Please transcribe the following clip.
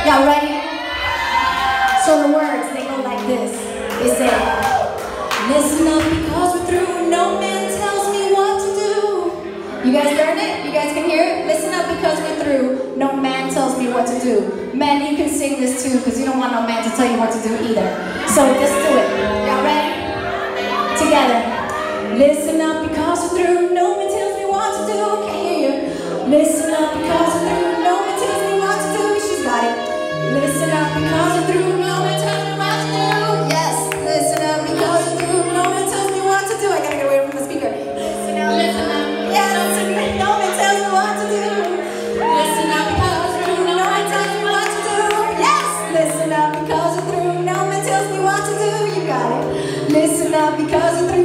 Y'all ready? So the words, they go like this. They say, listen up because we're through, no man tells me what to do. You guys learned it? You guys can hear it? Listen up because we're through, no man tells me what to do. Men, you can sing this too because you don't want no man to tell you what to do either. So let's do it. Y'all ready? Together. Listen up because we're through, no man tells me what to do. Can't hear you. Listen up because we're through, no man tells me what to do. She's got it. Listen up because we're through, no man tells me what to do. Yes, listen up because we're through, no man tells me what to do. I gotta get away from the speaker. Listen up, listen up. Yes, no man tells me what to do. Listen up because we're through, no man tells me what to do. Yes, listen up because we're through, no man tells me what to do. You got it. Listen up because we're through.